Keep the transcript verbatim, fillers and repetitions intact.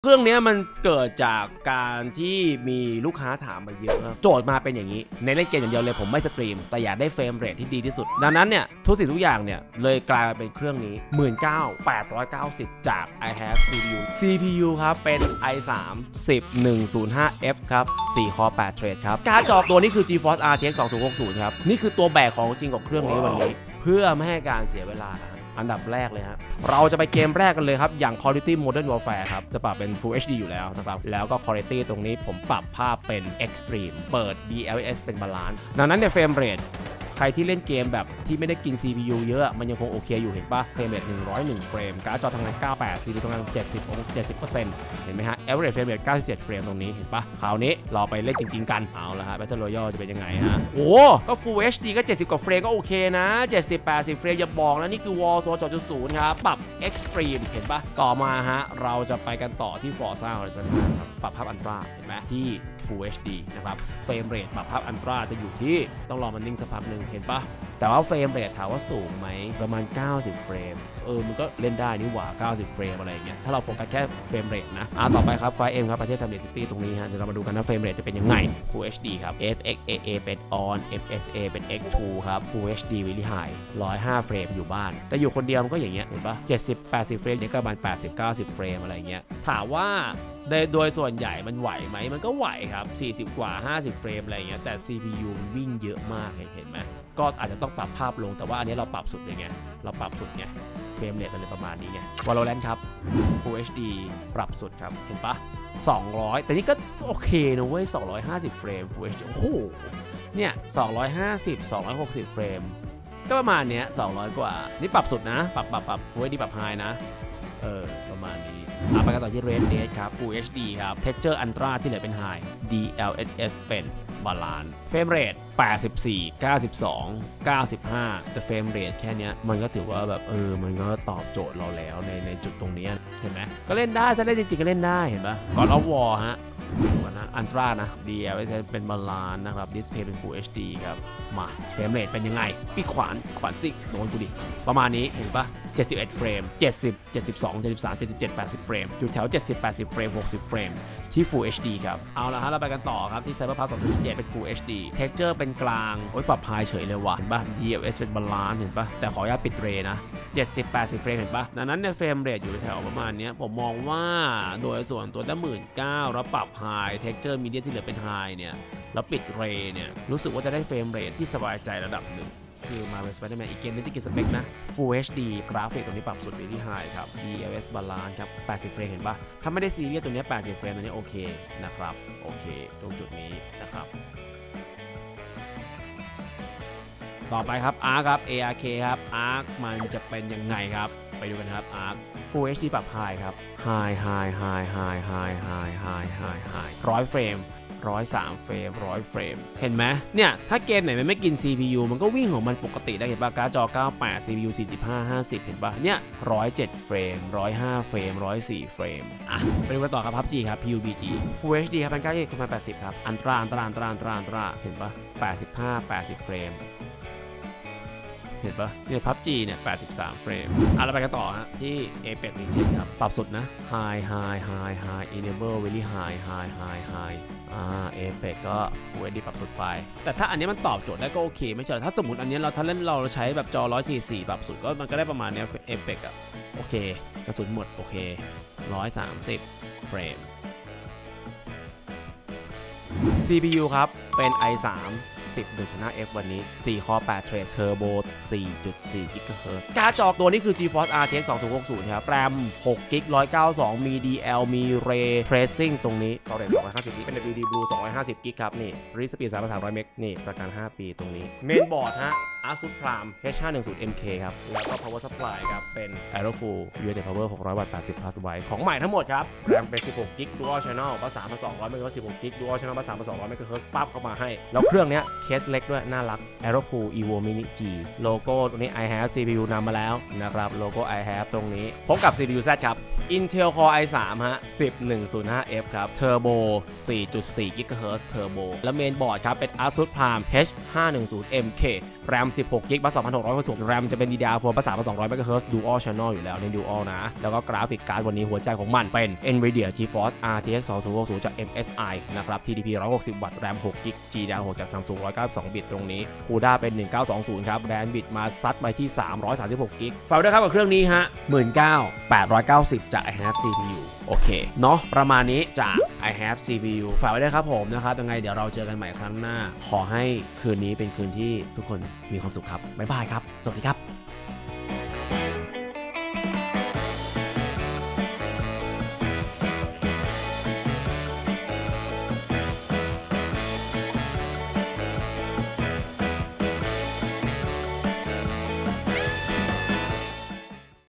รื่องนี้มันเกิดจากการที่มีลูกค้าถามมาเยอะโจทย์มาเป็นอย่างนี้ในเล่นเกมอย่างเดียวเลยผมไม่สตรีมแต่อยากได้เฟรมเรทที่ดีที่สุดดังนั้นเนี่ยทุกสิ่งทุกอย่างเนี่ยเลยกลายมาเป็นเครื่องนี้ หนึ่งหมื่นเก้าพันแปดร้อยเก้าสิบ จาก I have ซี พี ยู ซี พี ยู ครับเป็น ไอ ทรี สิบ หนึ่งศูนย์ห้า เอฟ ครับสี่ คอร์ แปด เทรดครับการ์ดจอตัวนี้คือ GeForce อาร์ ที เอ็กซ์ สองพันหกสิบ ครับนี่คือตัวแบกของจริงของเครื่องนี้วันนี้เพื่อไม่ให้การเสียเวลาอันดับแรกเลยฮะเราจะไปเกมแรกกันเลยครับอย่าง Quality Modern Warfare ครับจะปรับเป็น Full เอช ดี อยู่แล้วนะครับแล้วก็ Quality ตรงนี้ผมปรับภาพเป็น Extreme เปิด ดี แอล เอส เป็น Balance ดังนั้นเนี่ยเฟรมเรทใครที่เล่นเกมแบบที่ไม่ได้กิน ซี พี ยู เยอะมันยังคงโอเคอยู่เห็นปะเฟรมเรทหนึ่งร้อยเอ็ดเฟรมการ์ดจอทำงานเก้าสิบแปด ซี พี ยู ทำงานเจ็ดสิบ เจ็ดสิบเปอร์เซ็นต์ เห็นไหมฮะ Average frame rate เก้าสิบเจ็ดเฟรมตรงนี้เห็นปะคราวนี้เราไปเล่นจริงๆกันเอาละฮะ Battle Royale จะเป็นยังไงฮะโอ้ก็ Full เอช ดี ก็เจ็ดสิบกว่าเฟรมก็โอเคนะเจ็ดสิบ แปดสิบเฟรมอย่าบอกนะนี่คือ Warzone จุดศูนย์ ครับปรับ Extreme เห็นปะต่อมาฮะเราจะไปกันต่อที่ Forza Horizon ครับปรับภาพอันตราเห็นไหมที่ Full เอช ดี นะครับเฟรมเรทปรับภาพอันตราจะอยู่ที่ต้องรอมันนิ่งสักพักหนึ่งเห็นปะแต่ว่าเฟรมเรทถามว่าสูงไหมประมาณเก้าสิบเฟรมเออมันก็เล่นได้นี่หว่าเก้าสิบเฟรมอะไรอย่างเงี้ยถ้าเราโฟกัสแค่เฟรมเรทนะอ่าต่อไปครับไฟ เอ็ม ครับประเทศ Family City ตรงนี้ฮะเดี๋ยวเรามาดูกันนะเฟรมเรทจะเป็นยังไง Full เอช ดี ครับ เอฟ เอ็กซ์ เอ เอ เป็น on เอฟ เอส เอ เป็น เอ็กซ์ ทู ครับ Full เอช ดี Very High หนึ่งร้อยห้าเฟรมอยู่บ้านแต่อยู่คนเดียวมันก็อย่างเงี้ยเห็นปะเจ็ดสิบ แปดสิบเฟรมเนี่ยก็ประมาณแปดสิบ เก้าสิบเฟรมอะไรเงี้ยถามว่าโดยส่วนใหญ่มันไหวไหมมันก็ไหวครับสี่สิบกว่าห้าสิบเฟรมอะไรเงี้ยแต่ ซี พี ยู มันวิ่งเยอะมากเห็นไหมก็อาจจะต้องปรับภาพลงแต่ว่าอันนี้เราปรับสุดยังไงเราปรับสุดไงเฟรมเรทมันเลยประมาณนี้ไง Valorant ครับ Full เอช ดี ปรับสุดครับเห็นปะสองร้อยแต่นี่ก็โอเคนะเว้ยสองร้อยห้าสิบเฟรม Full เอช ดี โอ้โหเนี่ยสองร้อยห้าสิบ สองร้อยหกสิบเฟรมก็ประมาณเนี้ยสองร้อยกว่านี่ปรับสุดนะปรับปรับปรับ Full เอช ดี ปรับ High นะเออประมาณนี้ไปกันต่อที่ Red Dead ครับ Full เอช ดี ครับ Texture Ultra ที่เหลือเป็น High ดี แอล เอส เป็น Balance เฟรมเรทแปดสิบสี่ เก้าสิบสอง เก้าสิบห้าแต่เฟรมเรทแค่นี้มันก็ถือว่าแบบเออมันก็ตอบโจทย์เราแล้วในในจุดตรงนี้เห็นไหมก็เล่นได้ถ้าเล่นจริงๆก็เล่นได้เห็นปะก่อนเอาวอลฮะนะอันตรานะ ดี แอล เอส เป็น Balance นะครับ Display เป็น Full เอช ดี ครับมาเฟรมเรทเป็นยังไงพี่ขวานขวานซิกโดนกูดิประมาณนี้เห็นปะเจ็ดสิบเอ็ดเฟรมเจ็ดสิบ เจ็ดสิบสอง เจ็ดสิบสาม เจ็ดสิบเจ็ด แปดสิบเฟรมอยู่แถวเจ็ดสิบ แปดสิบเฟรมหกสิบเฟรมที่ Full เอช ดี ครับเอาละฮะเราไปกันต่อครับที่ Cyberpunk สองพันยี่สิบเจ็ดเป็น Full เอช ดี Texture เป็นกลางโอ้ยปรับ High เฉยเลยว่ะเห็นปะ ดี แอล เอส เป็น Balance เห็นปะแต่ขออนุญาตปิดเรนะเจ็ดสิบ แปดสิบเฟรมเห็นปะดังนั้นเนี่ยเฟรมเรทอยู่แถวประมาณนี้ผมมองว่าโดยส่วนตัวได้ หนึ่งหมื่นเก้าพัน แล้วปรับ High Texture Medium ที่เหลือเป็น High เนี่ยแล้วปิดเรเนี่ยรู้สึกว่าจะได้เฟรมเรทที่สบายใจระดับหนึ่งคือมาเป็น Spider-Man อีกเกมนึงที่กินสเปคนะ Full เอช ดี กราฟิกตรงนี้ปรับสุดไปที่ High ครับ ดี แอล เอส Balance ครับแปดสิบเฟรมเห็นปะถ้าไม่ได้ซีเรียสตัวนี้แปดสิบเฟรมตัวนี้โอเคนะครับโอเคตรงจุดนี้นะครับต่อไปครับ Arc ครับ เอ อาร์ เค ครับ Arc มันจะเป็นยังไงครับไปดูกันครับ Arc Full เอช ดี ปรับ High ครับ High High High High High High High High High ร้อยเฟรมหนึ่งร้อยสามเฟรมหนึ่งร้อยเฟรมเห็นไหมเนี่ยถ้าเกมไหนมันไม่กิน ซี พี ยู มันก็วิ่งของมันปกติได้เห็นป่ะการ์ดจอเก้าสิบแปด ซี พี ยู สี่สิบห้า ห้าสิบเห็นป่ะเนี่ยหนึ่งร้อยเจ็ดเฟรมหนึ่งร้อยห้าเฟรมหนึ่งร้อยสี่เฟรมอ่ะไปดูกันต่อครับ พับจี ครับ พี ยู บี จี Full เอช ดี ครับพันเก้าสิบประมาณแปดสิบครับอันตราอันตราอันตราอันตราอันตราเห็นป่ะแปดสิบห้า แปดสิบเฟรมเห็นปะเนี่ย พับจี เนี่ยแปดสิบสามเฟรมอ่ะเราไปกันต่อฮะที่ Apex Legends ครับปรับสุดนะ High High High High Enable Very High High High High อ่า Apex ก็ Full เอช ดี ปรับสุดไปแต่ถ้าอันนี้มันตอบโจทย์ได้ก็โอเคไม่ใช่ถ้าสมมติอันนี้เราถ้าเล่นเราใช้แบบจอหนึ่งร้อยสี่สิบสี่ปรับสุดก็มันก็ได้ประมาณเนี้ย Apex อ่ะโอเคกระสุนหมดโอเคหนึ่งร้อยสามสิบเฟรม ซี พี ยู ครับเป็น ไอ ทรี สิบ หนึ่งจุดห้า เอฟ วันนี้สี่ คอร์ แปด เทรด Turbo สี่จุดสี่ กิกะเฮิรตซ์การ์ดจอตัวนี้คือ GeForce อาร์ ที เอ็กซ์ สองพันหกสิบ ครับ แรม หก กิกะไบต์ หนึ่งร้อยเก้าสิบสอง มี ดี แอล มี Ray Tracing ตรงนี้ Storage สองร้อยห้าสิบ กิกะไบต์ เป็น ดับเบิลยู ดี Blue สองร้อยห้าสิบ กิกะไบต์ ครับนี่ Read Speed สามพันสามร้อย เมกะ นี่ประกันห้าปีตรงนี้ Mainboard ฮะ Asus Prime เอช ห้าหนึ่งศูนย์ เอ็ม เค ครับแล้วก็ Power Supply ครับเป็น Aerocool ยู เอช ดี Power หกร้อย วัตต์ แปดสิบ พัทไวท์ของใหม่ทั้งหมดครับแรมเป็น สิบหก กิกะไบต์ Dual Channel ภาษา สามพันสองร้อย เมกะเฮิรตซ์ สิบหก กิกะไบต์ Dual Channel ภาษา สามพันสองร้อย เมกะเฮิรตซ์ ปั๊บเข้ามาให้แล้วเครื่องเนี้ยเคสเล็กด้วยน่ารัก Aerocool Evo Mini G โลโก้ตรงนี้ I have ซี พี ยู นำมาแล้วนะครับโลโก้ I have ตรงนี้พบกับ ซี พี ยู แซด ครับ Intel Core ไอ ทรี ฮะ สิบ หนึ่งศูนย์ห้า เอฟ ครับ Turbo สี่จุดสี่ กิกะเฮิรตซ์ Turbo และ Mainboard ครับเป็น Asus Prime เอช ห้าหนึ่งศูนย์ เอ็ม เค แรมสิบหกกิกบัสสองพันหกร้อยหกสิบหก แรม จะเป็น ดี ดี อาร์ โฟร์ บัสสามพันสองร้อย เมกะเฮิรตซ์ Dual Channel อยู่แล้วใน Dual นะแล้วก็กราฟิกการ์ดวันนี้หัวใจของมันเป็น Nvidia GeForce อาร์ ที เอ็กซ์ สองพันหกสิบ จาก เอ็ม เอส ไอ นะครับ ที ดี พี หนึ่งร้อยหกสิบ วัตต์ แรม หกกิก จี ดี อาร์ หก จาก Samsung หนึ่งร้อยเก้าสิบสอง บิตตรงนี้ CUDA เป็น หนึ่งเก้าสองศูนย์ ครับ แบนด์วิดต์มาซัดไปที่สามร้อยสามสิบหกกิกฝากด้วยครับกับเครื่องนี้ฮะ หนึ่งหมื่นเก้าพันแปดร้อยเก้าสิบ จาก I have ซี พี ยู โอเคเนาะประมาณนี้จาก I have ซี พี ยู ฝากไว้ด้วยครับผมนะครับยังไงเดี๋ยวเราเจอกันใหม่ครั้งหน้าขอให้คืนนี้เป็นคืนที่ทุกคนมีความสุขครับบ๊ายบายครับสวัสดีครับ